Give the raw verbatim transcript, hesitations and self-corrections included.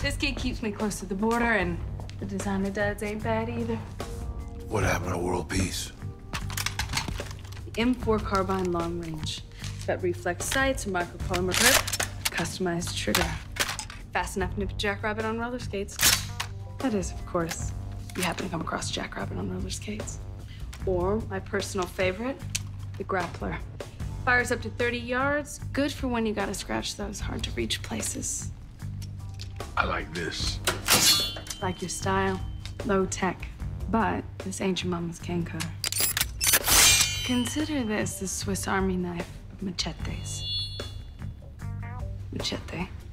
This gig keeps me close to the border, and the designer duds ain't bad either. What happened to World Peace? The M four carbine long range. It's got reflex sights, a micropolymer grip, customized trigger. Fast enough to nip a jackrabbit on roller skates. That is, of course, you happen to come across a jackrabbit on roller skates. Or my personal favorite, the grappler. Fires up to thirty yards, good for when you gotta scratch those hard-to-reach places. I like this. Like your style, low tech, but this ain't your mama's cane cutter. Consider this the Swiss Army knife of machetes. Machete.